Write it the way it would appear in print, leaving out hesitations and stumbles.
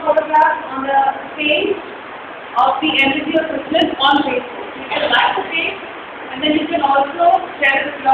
photograph on the page of the Embassy of Switzerland on Facebook. You can like the page and then you can also share it with your